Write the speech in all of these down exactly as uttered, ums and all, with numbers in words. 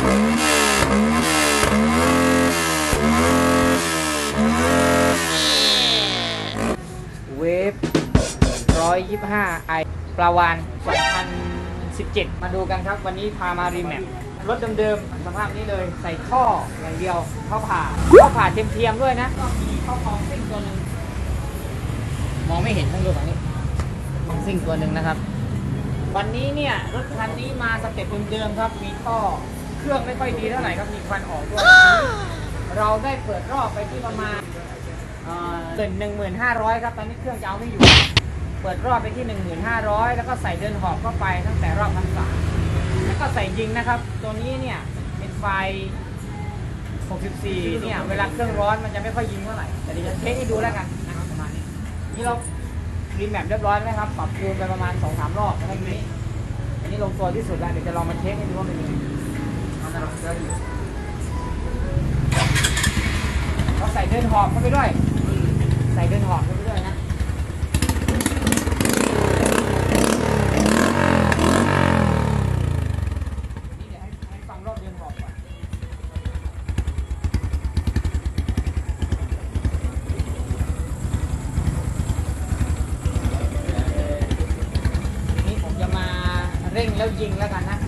เวฟร้อยยี่สิบห้าไอปลาวานสองพันสิบเจ็ดมาดูกันครับวันนี้พามารีแมปรถเดิมๆสภาพนี้เลยใส่ท่ออย่างเดียวท่อผ่าท่อผ่าเทียมๆด้วยนะก็มีท่อคองซิ่งตัวนึงมองไม่เห็นทั้งดูฝั่งนี้คองซิ่งตัวหนึ่งนะครับวันนี้เนี่ยรถคันนี้มาสเต็ปเดิมๆครับมีท่อเครื่องไม่ค่อยดีเท่าไหร่ครับมีควันออกด้วยเราได้เปิดรอบไปที่ประมาณเกินหนึ่งหมื่นห้าร้อยครับตอนนี้เครื่องจะเอาไม่อยู่เปิดรอบไปที่หนึ่งหมื่นห้าร้อยแล้วก็ใส่เดินหอบเข้าไปตั้งแต่รอบพันสามแล้วก็ใส่ยิงนะครับตัวนี้เนี่ยเป็นไฟหกสิบสี่เนี่ยเวลาเครื่องร้อนมันจะไม่ค่อยยิงเท่าไหร่แต่เดี๋ยวจะเทสให้ดูแล้วกันนะครับประมาณนี้นี่เรารีแมปเรียบร้อยแล้วครับปรับจูนไปประมาณ สองถึงสาม รอบนะครับนี้อันนี้ลงตัวที่สุดแล้วเดี๋ยวจะลองมาเทสให้ดูว่าเป็นยังไงเราใส่เดินหอบเข้าไปด้วยใส่เดินหอบเข้าไปด้วยนะนี่เดี๋ยวให้ให้ฟังรอบเดินหอบก่อนนี่ผมจะมาเร่งแล้วยิงแล้วกันนะ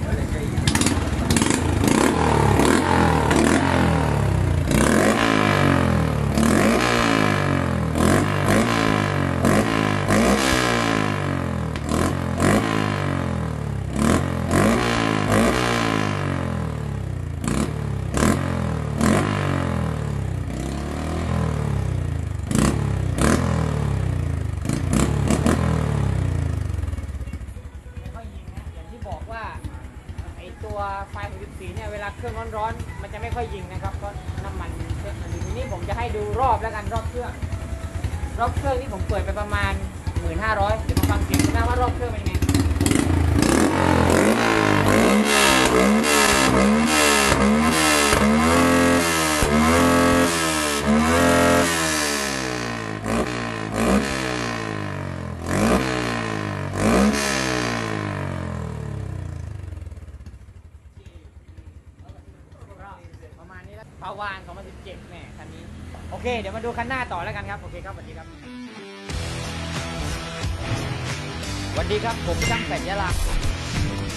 ตัวไฟหกสิบสี่เนี่ยเวลาเครื่องร้อนๆมันจะไม่ค่อยยิงนะครับเพราะน้ำมันเยอะทีนี้ผมจะให้ดูรอบแล้วกันรอบเครื่องรอบเครื่องที่ผมเปิดไปประมาณ หนึ่งหมื่นห้าร้อย เดี๋ยวมาฟังเสียงนะว่ารอบเครื่องเป็นยังไงปาวานสองพันสิบเจ็ดแม่คันนี้โอเคเดี๋ยวมาดูคันหน้าต่อแล้วกันครับโอเคครับสวัสดีครับสวัสดีครับผมช่างแผ่นยะลา